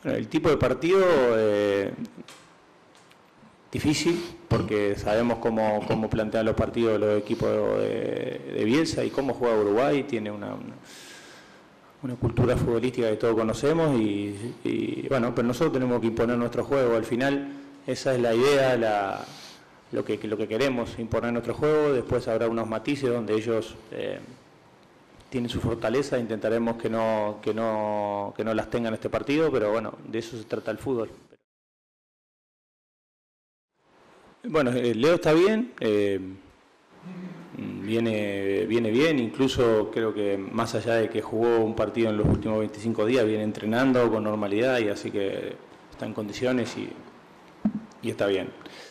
Bueno, el tipo de partido difícil, porque sabemos cómo plantean los partidos los equipos de Bielsa y cómo juega Uruguay. Tiene una cultura futbolística que todos conocemos y bueno, pero nosotros tenemos que imponer nuestro juego. Al final esa es la idea, lo que queremos, imponer nuestro juego. Después habrá unos matices donde ellos tienen su fortaleza, intentaremos que no las tengan este partido, pero bueno, de eso se trata el fútbol. Bueno, Leo está bien, viene bien, incluso creo que más allá de que jugó un partido en los últimos 25 días, viene entrenando con normalidad y así que está en condiciones y está bien.